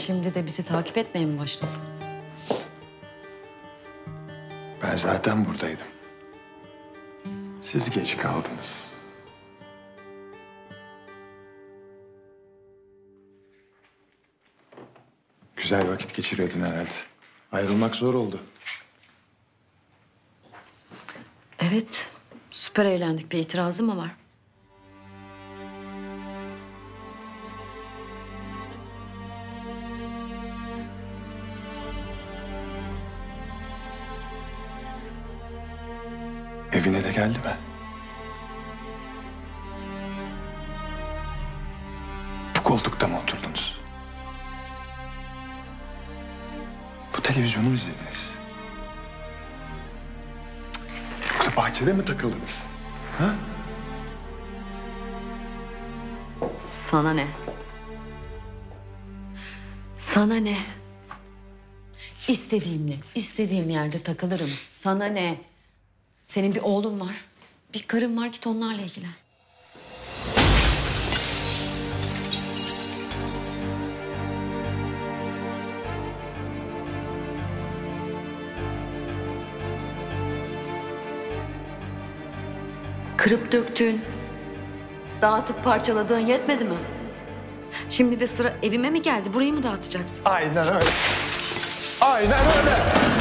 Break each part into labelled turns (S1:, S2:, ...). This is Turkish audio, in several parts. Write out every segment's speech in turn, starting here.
S1: Şimdi de bizi takip etmeye mi başladın?
S2: Ben zaten buradaydım. Siz geç kaldınız. Güzel vakit geçiriyordun herhalde. Ayrılmak zor oldu.
S1: Evet, süper eğlendik. Bir itirazın mı var?
S2: Evine de geldi mi? Bu koltukta mı oturdunuz? Bu televizyonu mu izlediniz? Yoksa bahçede mi takıldınız? Ha?
S1: Sana ne? Sana ne? İstediğimle, istediğim yerde takılırım. Sana ne? Senin bir oğlun var, bir karın var, git onlarla ilgilen. Kırıp döktüğün, dağıtıp parçaladığın yetmedi mi? Şimdi de sıra evime mi geldi? Burayı mı dağıtacaksın?
S2: Aynen öyle. Aynen öyle.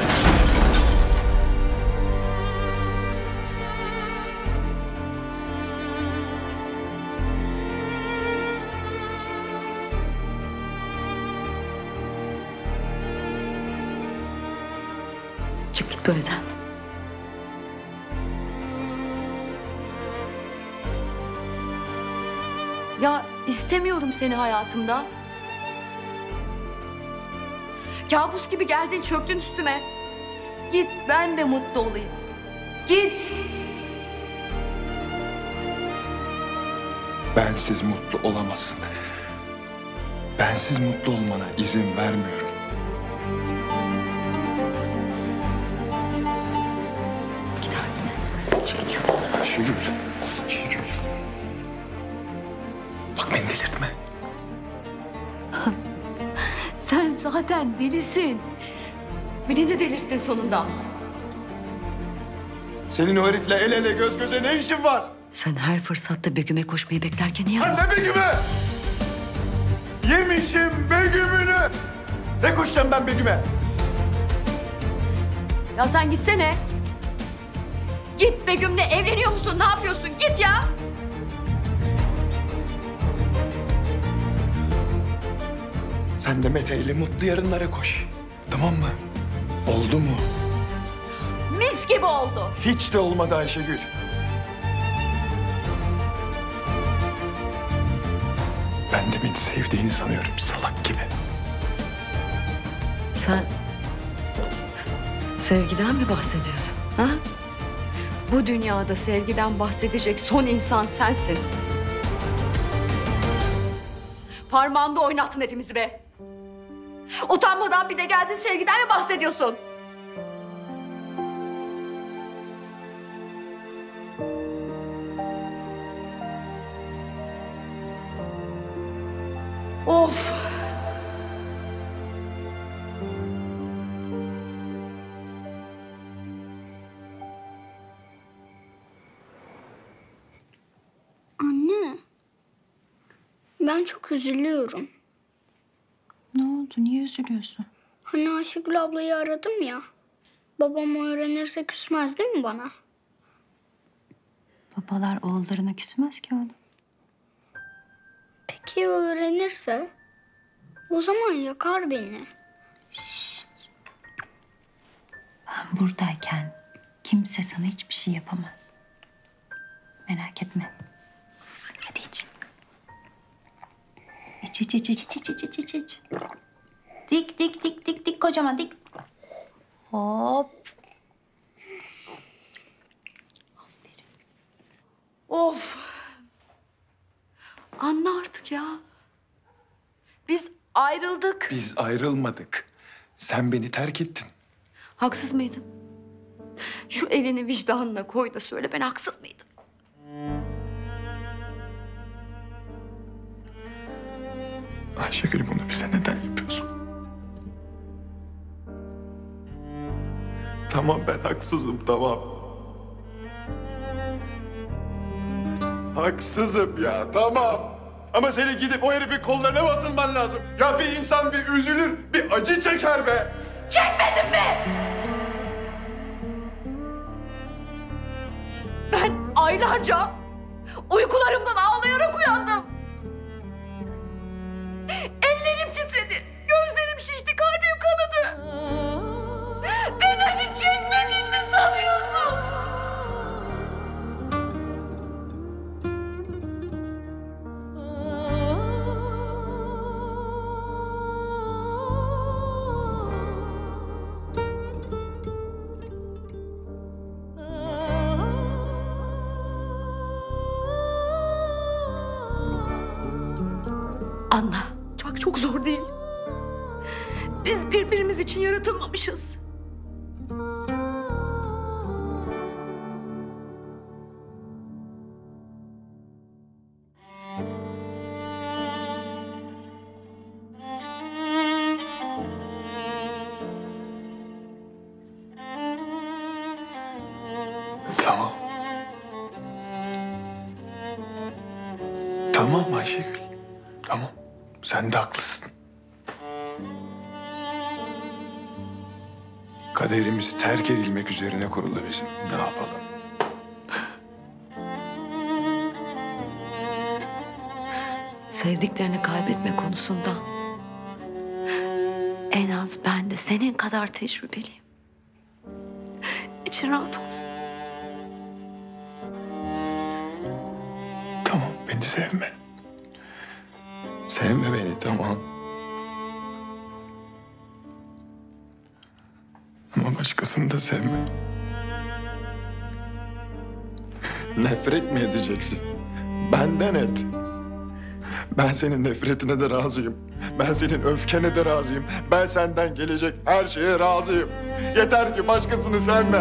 S1: Çık git bu evden. Ya istemiyorum seni hayatımda. Kabus gibi geldin, çöktün üstüme. Git, ben de mutlu olayım. Git.
S2: Bensiz mutlu olamazsın. Bensiz mutlu olmana izin vermiyorum.
S1: Gider misin? Çekil.
S2: Ayşegül. Ayşegül. Bak beni delirtme.
S1: Sen zaten delisin. Beni de delirttin sonunda.
S2: Senin o herifle el ele göz göze ne işin var?
S1: Sen her fırsatta Begüm'e koşmayı beklerken niye...
S2: Ha, ne Begüm'ü? Yemişim Begüm'ünü. Ne koşacağım ben Begüm'e?
S1: Ya sen gitsene. Git, Begüm'le evleniyor musun? Ne yapıyorsun? Git ya.
S2: Sen de Mete ile mutlu yarınlara koş. Tamam mı? Oldu mu?
S1: Mis gibi oldu.
S2: Hiç de olmadı Ayşegül. Ben de beni sevdiğini sanıyorum salak gibi.
S1: Sen sevgiden mi bahsediyorsun? Ha? Bu dünyada sevgiden bahsedecek son insan sensin. Parmağında oynattın hepimizi be. Utanmadan bir de geldin sevgiden mi bahsediyorsun? Of!
S3: Anne, ben çok üzülüyorum.
S4: Ne oldu? Niye üzülüyorsun?
S3: Hani Ayşegül ablayı aradım ya. Babam öğrenirse küsmez değil mi bana?
S4: Babalar oğullarına küsmez ki oğlum.
S3: Peki ya öğrenirse? O zaman yakar beni.
S4: Ben buradayken kimse sana hiçbir şey yapamaz. Merak etme. Hadi iç. İç, iç, iç, iç, iç, iç, iç, iç, iç. Dik, dik, dik, dik, dik kocaman dik. Hop.
S1: Of! Anla artık ya. Biz ayrıldık.
S2: Biz ayrılmadık. Sen beni terk ettin.
S1: Haksız mıydım? Şu elini vicdanına koy da söyle, ben haksız mıydım?
S2: Ayşegül bunu bize neden yapıyorsun? Tamam, ben haksızım, tamam. Haksızım ya, tamam. Ama senin gidip o herifin kollarına mı atılman lazım? Ya bir insan bir üzülür, bir acı çeker be.
S1: Çekmedin mi? Ben aylarca uykularımdan ağlayarak uyandım. Ellerim titredi, gözlerim şişti, kalbim kanadı. Ben acı çekmediğimi sanıyorsun. Anla, çok zor değil. Biz birbirimiz için yaratılmamışız.
S2: Tamam. Tamam Ayşegül. Tamam. Sen de haklısın. Kaderimiz terk edilmek üzerine kurulu bizim. Ne yapalım?
S1: Sevdiklerini kaybetme konusunda en az ben de senin kadar tecrübeliyim. İçin rahat olsun.
S2: Tamam, beni sevme. Sevme beni, tamam. Ama başkasını da sevme. Nefret mi edeceksin? Benden et. Ben senin nefretine de razıyım. Ben senin öfkene de razıyım. Ben senden gelecek her şeye razıyım. Yeter ki başkasını sevme.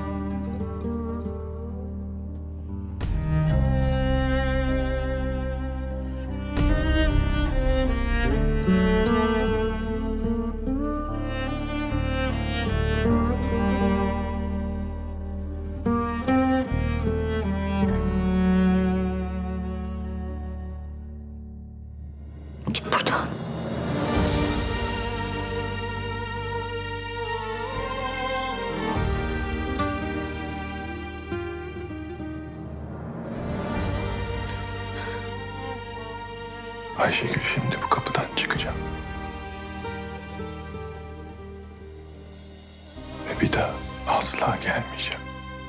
S1: Git buradan.
S2: Ayşegül, şimdi bu kapıdan çıkacağım. Ve bir daha asla gelmeyeceğim.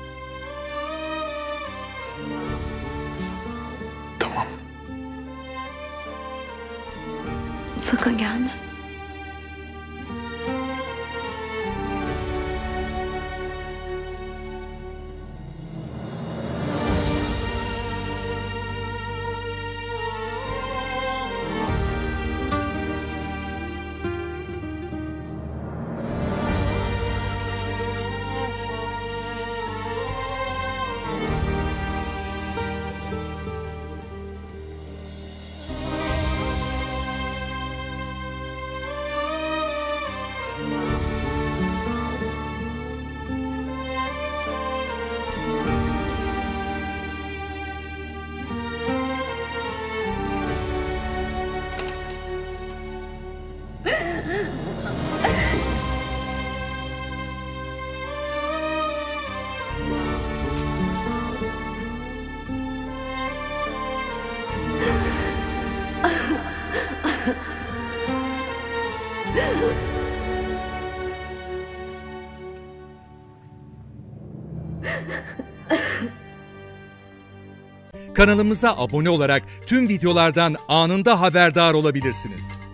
S2: Tamam.
S1: Sakın gelme.
S5: Kanalımıza abone olarak tüm videolardan anında haberdar olabilirsiniz.